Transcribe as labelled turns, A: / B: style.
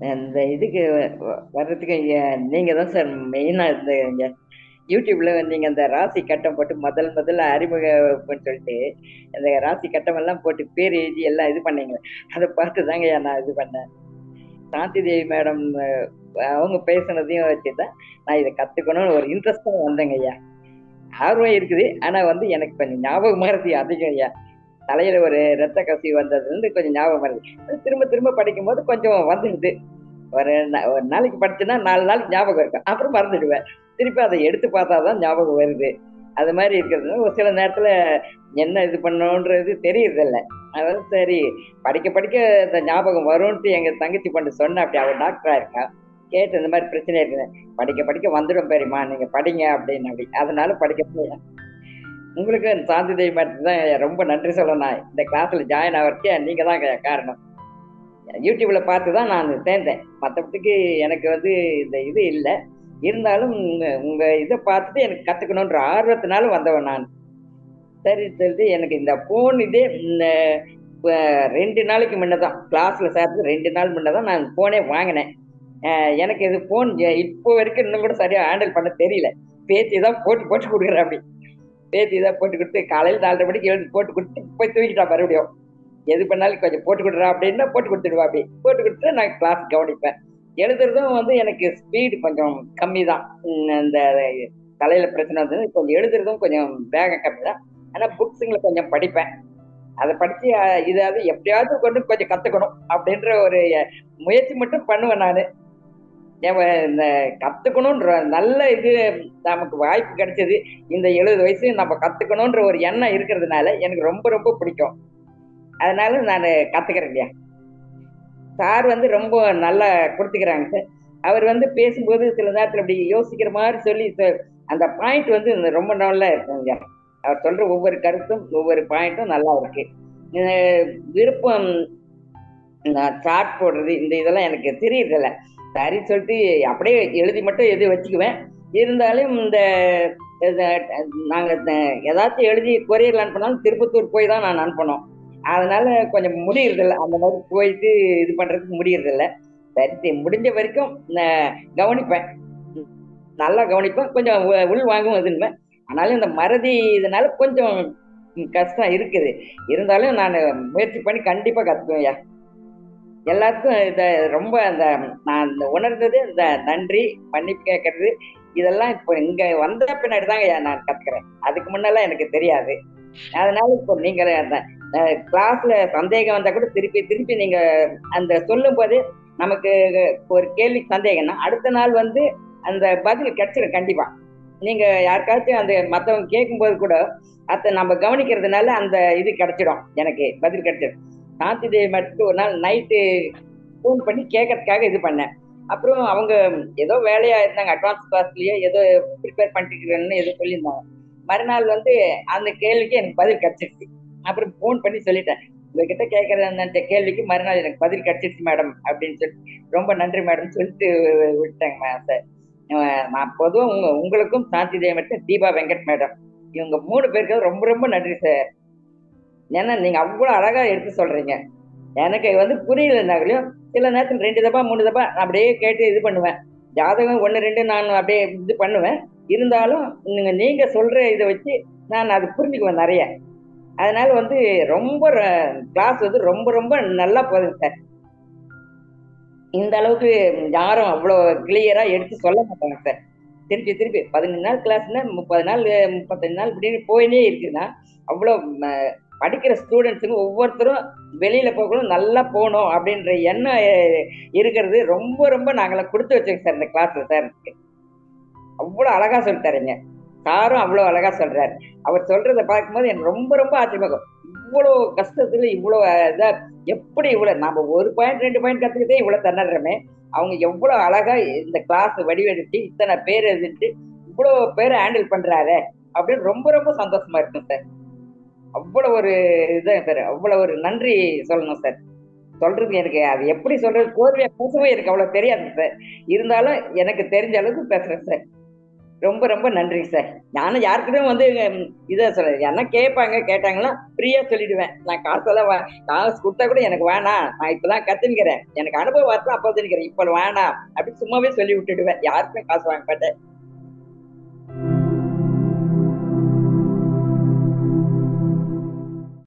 A: இந்த இதுக்கு வர்றதுக்கு நீங்க தான் சார் மெயினா இந்த யூடியூப்ல நீங்க அந்த ராசி கட்டம் போட்டு முதல்ல அறிமுகம்னு சொல்லிட்டு அந்த ராசி கட்டம் எல்லாம் போட்டு பேர் எழுதி எல்லாம் இது பண்ணீங்க. அதை பார்த்து தாங்க நான் இது பண்ணேன். சாந்தி தேவி மேடம் அவங்க பேசுனதையும் வச்சுதான் நான் இதை கத்துக்கணும்னு ஒரு இன்ட்ரெஸ்டா வந்தேங்க ஐயா. ஆர்வம் இருக்குது. ஆனா எனக்கு கொஞ்சம் ஞாபகம் மறதி அதிகம் ஐயா. தலையில ஒரு ரத்த கசிவு வந்ததுல இருந்து கொஞ்சம் ஞாபகம் மறதி. அது திரும்ப திரும்ப படிக்கும்போது கொஞ்சம் வந்துடுது. ஒரு நாளைக்கு படிச்சேன்னா 4 நாளைக்கு ஞாபகம் இருக்கும். அப்புறம் மறந்துடுவேன். திருப்பி அதை எடுத்து பார்த்தா தான் ஞாபகம் வருது. அது மாரி இருக்கிறதுனால ஒரு சில நேரத்துல என்ன இது பண்ணணுன்றது தெரியறதில்ல. அதாவது சரி படிக்க படிக்க இந்த ஞாபகம் வரும்ன்ட்டு எங்க தங்கச்சி பொண்ணு சொன்னா அப்படி. அவ டாக்டரா இருக்கா. கேட்டு இந்த மாரி பிரச்சனை இருக்குது. படிக்க படிக்க வந்துடும் பெரியம்மா. நீங்க படிங்க அப்படின்னு அப்படி. அதனால படிக்க உங்களுக்கு சாந்தி தேவி மேடத்துக்கு தான் ரொம்ப நன்றி சொல்லணும். இந்த கிளாஸ்ல ஜாயின் ஆவறதுக்கு நீங்க தான் காரணம். யூடியூப்ல பார்த்து தான் நான் சேர்ந்தேன். மத்தபடிக்கு எனக்கு இந்த இது இல்ல. இருந்தாலும் உங்க உங்க இத பார்த்துட்டு எனக்கு கத்துக்கணுன்ற ஆர்வத்தினால வந்தவன் நான். சரின்னு சொல்லிட்டு எனக்கு இந்த ஃபோன் இதே இந்த இப்ப 2 நாளைக்கு முன்ன தான் கிளாஸ்ல சேர்றதுக்கு 2 நாள் முன்ன தான் நான் ஃபோனே வாங்கினேன். எனக்கு இது ஃபோன் இப்போ வரைக்கும் இன்னும் கூட சரியா ஹேண்டில் பண்ண தெரியல. பேத்தி தான் போட்டு போட்டு குடுக்குறாப்படி. பேத்தி தான் போட்டு குடுத்து காலையில 4:30 மணிக்கு எழுந்து போட்டு குடுத்துட்டு போய் தூங்கிட்டா மறுபடியும். எது பண்ணாலும் கொஞ்சம் போட்டு குடுறா அப்படின்னா போட்டு குடுத்துடுவா அப்படி. போட்டு குடுத்துட்டு நான் கிளாஸ் கவனிப்பேன். எழுதுறதும் எனக்கு ஸ்பீடு கொஞ்சம் கம்மி தான். இந்த தலையில பிரச்சனை வந்தது. கொஞ்சம் எழுதுறதும் கொஞ்சம் வேகம் கம்மி தான். ஆனா புக்ஸுங்கள கொஞ்சம் படிப்பேன். அத படிச்சு இதாவது எப்படியாவது கொண்டு கொஞ்சம் கத்துக்கணும் அப்படின்ற ஒரு முயற்சி மட்டும் பண்ணுவேன் நானு. இந்த கத்துக்கணுன்ற நல்ல இது நமக்கு வாய்ப்பு கிடைச்சது. இந்த 70 வயசு நம்ம கத்துக்கணுன்ற ஒரு எண்ணம் இருக்கிறதுனால எனக்கு ரொம்ப ரொம்ப பிடிக்கும். அதனால நானு கத்துக்கிறேன்யா. சார் ரொம்ப நல்லா குடுத்துக்கிறாங்க சார். அவர் பேசும்போது சில நேரத்துல இப்படி யோசிக்கிற மாரி சொல்லி அந்த பாயிண்ட் ரொம்ப நல்லா இருக்குங்க. அவர் சொல்ற ஒவ்வொரு கருத்தும், ஒவ்வொரு பாயிண்ட்டும் நல்லா இருக்கு. அ விருப்பம் நான் சார்ட் போடுறது இந்த இதெல்லாம் எனக்கு தெரியறதில்ல. சரின்னு சொல்லிட்டு அப்படியே எழுதி மட்டும் வச்சுக்குவேன். இருந்தாலும் இந்த இத நாங்க ஏதாச்சும் எழுதி கொரியர்ல அனுப்புனாலும் திருப்பத்தூர் போய் தான் நான் அனுப்பணும். அதனால கொஞ்சம் முடியறதில்ல. அந்த மாதிரி போயிட்டு இது பண்றதுக்கு முடியறதில்ல. சரி முடிஞ்ச வரைக்கும் கவனிப்பேன். நல்லா கவனிப்பேன். கொஞ்சம் உள் வாங்கவும் இதுன்பேன். ஆனாலும் இந்த மறதி இதனால கொஞ்சம் கஷ்டம் இருக்குது. இருந்தாலும் நானு முயற்சி பண்ணி கண்டிப்பா கத்துக்குவேன்யா. எல்லாருக்கும் ரொம்ப நான் உணர்ந்தது இந்த நன்றி, மன்னிப்பு கேட்கறது, இதெல்லாம் இப்போ இங்க வந்த பின்னாடி தாங்கய்யா நான் கத்துக்கிறேன். அதுக்கு முன்னெல்லாம் எனக்கு தெரியாது. அதனால இப்போ நீங்க அந்த கிளாஸ்ல சந்தேகம் வந்தா கூட திருப்பி திருப்பி நீங்க அந்த சொல்லும்போது நமக்கு ஒரு கேள்விக்கு சந்தேகம்னா, அடுத்த நாள் அந்த பதில் கிடைச்சிடும் கண்டிப்பா. நீங்க யாருக்காச்சும் அந்த மத்தவங்க கேட்கும்போது கூட, அத நம்ம கவனிக்கிறதுனால அந்த இது கிடைச்சிடும். எனக்கு பதில் கிடைச்சிடும். சாந்தி தேவி மேடத்துக்கு ஒரு நாள் நைட்டு ஃபோன் பண்ணி கேட்கறதுக்காக இது பண்ணேன். அப்புறம் அவங்க ஏதோ வேலையா இருந்தாங்க. அட்வான்ஸ் கிளாஸ்லயே ஏதோ ப்ரிப்பேர் பண்ணிட்டு இருக்கிறேன்னு ஏதோ சொல்லியிருந்தாங்க. மறுநாள் அந்த கேள்விக்கு எனக்கு பதில் கிடைச்சிருச்சு. அப்புறம் ஃபோன் பண்ணி சொல்லிட்டேன். உங்ககிட்ட கேட்கிற அந்த கேள்விக்கு மறுநாள் எனக்கு பதில் கிடைச்சிருச்சு மேடம் அப்படின்னு சொல்லிட்டு, ரொம்ப நன்றி மேடம்னு சொல்லிட்டு விட்டேங்க சார். நான் பொதுவா உங்களுக்கும் சாந்தி தேவி மேடம், தீபா வெங்கட் மேடம் இவங்க 3 பேருக்கு ரொம்ப ரொம்ப நன்றி சார். ஏன்னா நீங்க அவ்வளோ அழகா எடுத்து சொல்றீங்க. எனக்கு புரியலனாகலையும் சில நேரத்துல 2 தபா, 3 தபா அப்படியே கேட்டு இது பண்ணுவேன். ஜாதகம் 1, 2 நான் அப்படியே இது பண்ணுவேன். இருந்தாலும் நீங்க சொல்ற இத வச்சு நான் அத புரிஞ்சுக்குவேன் நெறைய. அதனால ரொம்ப கிளாஸ் ரொம்ப ரொம்ப நல்லா போகுதுங்க சார். இந்த அளவுக்கு யாரும் அவ்வளோ கிளியரா எடுத்து சொல்ல மாட்டாங்க சார். திருப்பி திருப்பி 15 நாள் கிளாஸ்ன்னா 30 நாள் 35 நாள் இப்படின்னு போயின்னே இருக்குன்னா, அவ்வளோ ம படிக்கிற ஸ்டூடண்ட்ஸுங்க ஒவ்வொருத்தரும் வெளியில போகணும், நல்லா போணும் அப்படின்ற எண்ணம் இருக்கிறது ரொம்ப ரொம்ப நாங்கலாம் குடுத்து வச்சோங்க சார் இந்த கிளாஸ்ல சார். அவ்வளோ அழகா சொல்லி தர்றீங்க. சாரும் அவ்வளோ அழகா சொல்றாரு. அவர் சொல்றத பார்க்கும்போது எனக்கு ரொம்ப ரொம்ப ஆச்சரியமா இருக்கும். இவ்வளோ கஷ்டத்துல இவ்வளோ இதா எப்படி இவ்வளோ நாம 1 பாயிண்ட் 2 பாயிண்ட் கத்துக்கிட்டே இவ்வளோ திணறோமே, அவங்க எவ்வளோ அழகா இந்த கிளாஸ் வடிவெடுத்து இத்தனை பேர் எதிர்த்து இவ்வளோ பேர ஹேண்டில் பண்றாரே அப்படின்னு ரொம்ப ரொம்ப சந்தோஷமா இருக்கும் சார். அவ்வளோ ஒரு இதான் சார். அவ்வளோ ஒரு நன்றி சொல்லணும் சார். சொல்றது எனக்கு அது எப்படி சொல்றது கோர்வையா பேசவே எனக்கு அவ்வளோ தெரியாது சார். இருந்தாலும் எனக்கு தெரிஞ்ச அளவுக்கு பேசுறேன் சார். ரொம்ப ரொம்ப நன்றிங்க சார். நானும் யாருக்கிட்டயும் வந்து இத சொல்ல யாருன்னா கேட்பாங்க, கேட்டாங்கன்னா ஃப்ரீயா சொல்லிடுவேன். நான் காசெல்லாம் காசு குடுத்தா கூட எனக்கு வேணாம். நான் இப்ப தான் கத்துன்னுக்கிறேன். எனக்கு அனுபவம் வரட்டும் அப்ப தெரிஞ்சுக்கிறேன். இப்ப வேணாம். அப்படி சும்மாவே சொல்லி விட்டுடுவேன். யாருக்குமே காசு வாங்க மாட்டேன்.